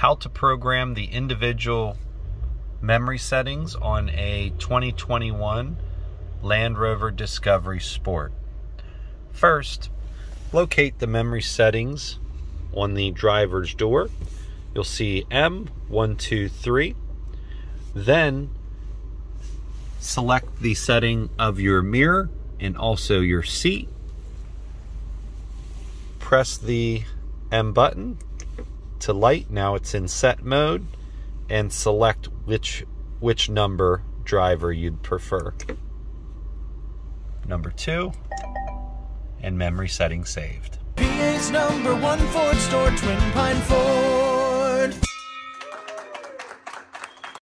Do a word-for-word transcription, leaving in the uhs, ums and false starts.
how to program the individual memory settings on a twenty twenty-one Land Rover Discovery Sport. First, locate the memory settings on the driver's door. You'll see M one two three. Then select the setting of your mirror and also your seat. Press the M button to light. Now it's in set mode, and select which which number driver you'd prefer. Number two, and memory setting saved. P A's number one Ford store, Twin Pine Ford.